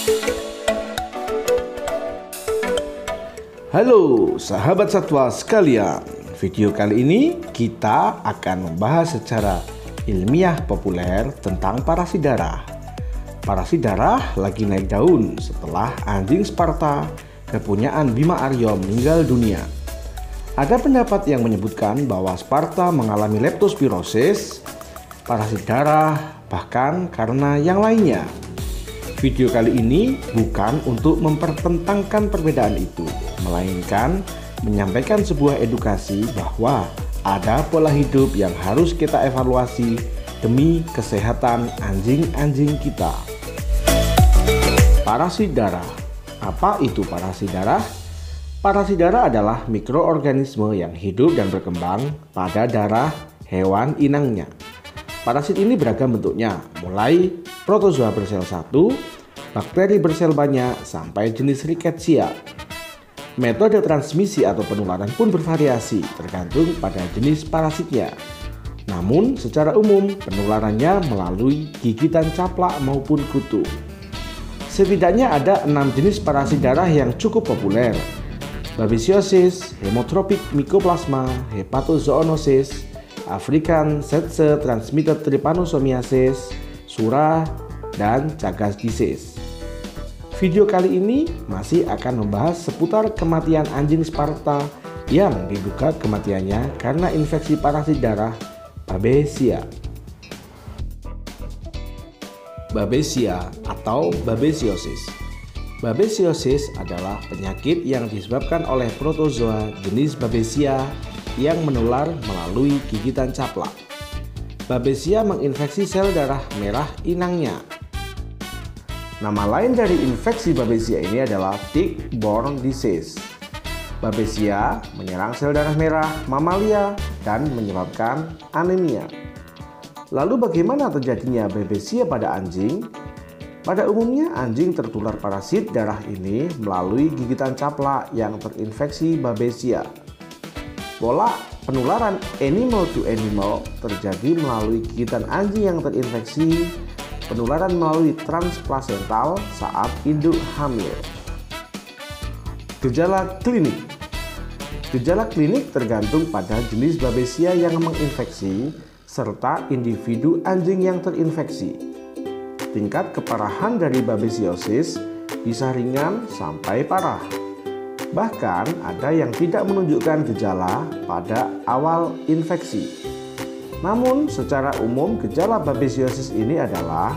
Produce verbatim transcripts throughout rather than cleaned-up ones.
Halo sahabat satwa sekalian, video kali ini kita akan membahas secara ilmiah populer tentang parasit darah. Parasit darah lagi naik daun setelah anjing Sparta kepunyaan Bima Arya meninggal dunia. Ada pendapat yang menyebutkan bahwa Sparta mengalami leptospirosis, parasit darah, bahkan karena yang lainnya. Video kali ini bukan untuk mempertentangkan perbedaan itu, melainkan menyampaikan sebuah edukasi bahwa ada pola hidup yang harus kita evaluasi demi kesehatan anjing-anjing kita. Parasit darah. Apa itu parasit darah? Parasit darah adalah mikroorganisme yang hidup dan berkembang pada darah hewan inangnya. Parasit ini beragam bentuknya, mulai protozoa bersel satu, bakteri bersel banyak, sampai jenis rickettsia. Metode transmisi atau penularan pun bervariasi tergantung pada jenis parasitnya. Namun secara umum penularannya melalui gigitan caplak maupun kutu. Setidaknya ada enam jenis parasit darah yang cukup populer: Babesiosis, Hemotrophic Mycoplasma, Hepatozoonosis, African Setse Transmitted Trypanosomiasis, Surah, dan Chagas disease. Video kali ini masih akan membahas seputar kematian anjing Sparta yang diduga kematiannya karena infeksi parasit darah Babesia. Babesia atau Babesiosis. Babesiosis adalah penyakit yang disebabkan oleh protozoa jenis Babesia yang menular melalui gigitan caplak. Babesia menginfeksi sel darah merah inangnya. Nama lain dari infeksi Babesia ini adalah tick-borne disease. Babesia menyerang sel darah merah mamalia dan menyebabkan anemia. Lalu bagaimana terjadinya Babesia pada anjing? Pada umumnya anjing tertular parasit darah ini melalui gigitan caplak yang terinfeksi Babesia. Pola penularan animal to animal terjadi melalui gigitan anjing yang terinfeksi, penularan melalui transplasental saat induk hamil. Gejala klinik. Gejala klinik tergantung pada jenis Babesia yang menginfeksi serta individu anjing yang terinfeksi. Tingkat keparahan dari Babesiosis bisa ringan sampai parah. Bahkan ada yang tidak menunjukkan gejala pada awal infeksi. Namun secara umum gejala Babesiosis ini adalah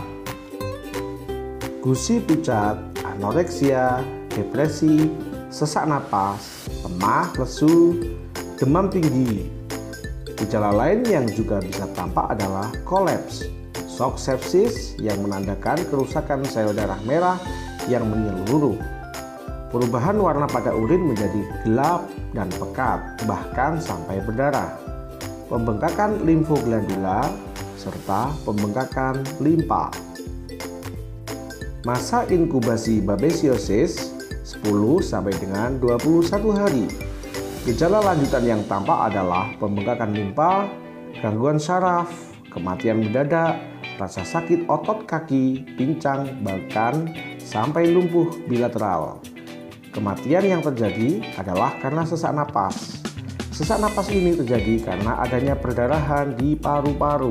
gusi pucat, anoreksia, depresi, sesak napas, lemah, lesu, demam tinggi. Gejala lain yang juga bisa tampak adalah kolaps, shock sepsis yang menandakan kerusakan sel darah merah yang menyeluruh. Perubahan warna pada urin menjadi gelap dan pekat, bahkan sampai berdarah. Pembengkakan limfoglandula serta pembengkakan limpa. Masa inkubasi Babesiosis sepuluh sampai dengan dua puluh satu hari. Gejala lanjutan yang tampak adalah pembengkakan limpa, gangguan saraf, kematian mendadak, rasa sakit otot kaki, pincang, bahkan sampai lumpuh bilateral. Kematian yang terjadi adalah karena sesak napas. Sesak napas ini terjadi karena adanya perdarahan di paru-paru.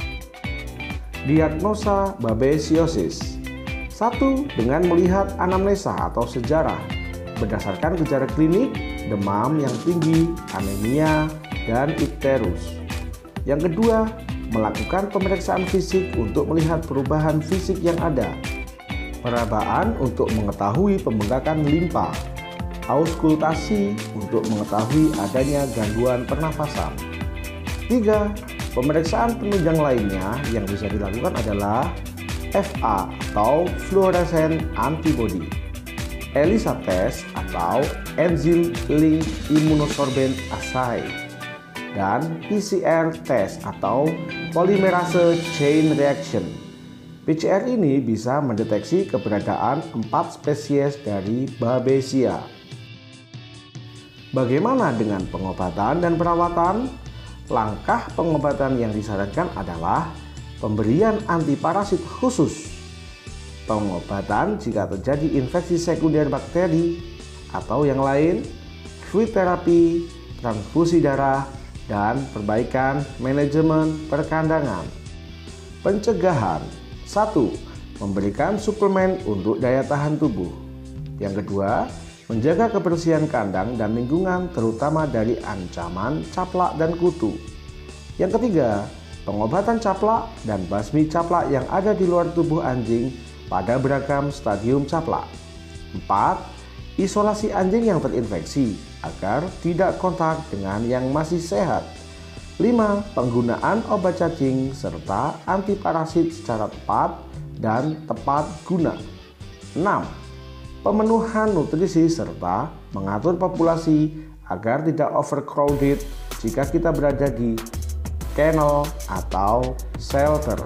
Diagnosa Babesiosis. Satu, dengan melihat anamnesa atau sejarah. Berdasarkan gejala klinik, demam yang tinggi, anemia, dan ikterus. Yang kedua, melakukan pemeriksaan fisik untuk melihat perubahan fisik yang ada. Perabaan untuk mengetahui pembengkakan limpa. Auskultasi untuk mengetahui adanya gangguan pernafasan. Tiga, pemeriksaan penunjang lainnya yang bisa dilakukan adalah F A atau fluorescent antibody, ELISA test atau enzyme linked immunosorbent assay, dan P C R test atau polymerase chain reaction. P C R ini bisa mendeteksi keberadaan empat spesies dari Babesia. Bagaimana dengan pengobatan dan perawatan? Langkah pengobatan yang disarankan adalah pemberian antiparasit khusus. pengobatan jika terjadi infeksi sekunder bakteri atau yang lain, fluid terapi, transfusi darah, dan perbaikan manajemen perkandangan. Pencegahan. Satu. Memberikan suplemen untuk daya tahan tubuh. Yang kedua, menjaga kebersihan kandang dan lingkungan terutama dari ancaman caplak dan kutu. Yang ketiga, pengobatan caplak dan basmi caplak yang ada di luar tubuh anjing pada beragam stadium caplak. Empat. Isolasi anjing yang terinfeksi agar tidak kontak dengan yang masih sehat. Lima. Penggunaan obat cacing serta antiparasit secara tepat dan tepat guna. Enam. Pemenuhan nutrisi serta mengatur populasi agar tidak overcrowded jika kita berada di kennel atau shelter.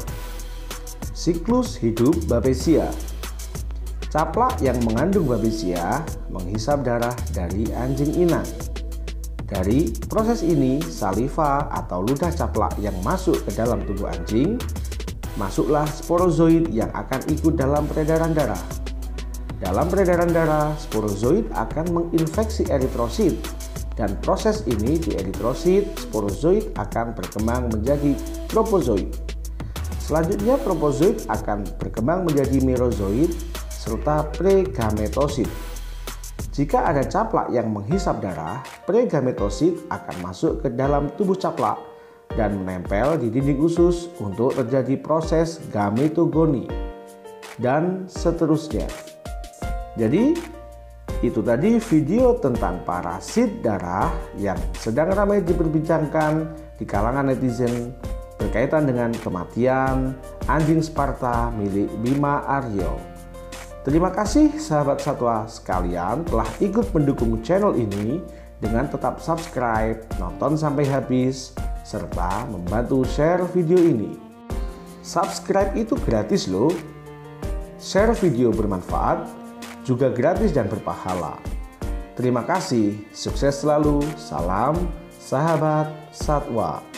Siklus hidup Babesia. Caplak yang mengandung Babesia menghisap darah dari anjing inang. Dari proses ini, saliva atau ludah caplak yang masuk ke dalam tubuh anjing, masuklah sporozoid yang akan ikut dalam peredaran darah. Dalam peredaran darah, sporozoid akan menginfeksi eritrosit, dan proses ini di eritrosit, sporozoid akan berkembang menjadi propozoid. Selanjutnya, propozoid akan berkembang menjadi merozoid serta pregametosit. Jika ada caplak yang menghisap darah, pregametosit akan masuk ke dalam tubuh caplak dan menempel di dinding usus untuk terjadi proses gametogoni dan seterusnya. Jadi itu tadi video tentang parasit darah yang sedang ramai diperbincangkan di kalangan netizen berkaitan dengan kematian anjing Sparta milik Bima Aryo. Terima kasih sahabat satwa sekalian telah ikut mendukung channel ini dengan tetap subscribe, nonton sampai habis, serta membantu share video ini. Subscribe itu gratis loh. Share video bermanfaat juga gratis dan berpahala. Terima kasih, sukses selalu, salam sahabat satwa.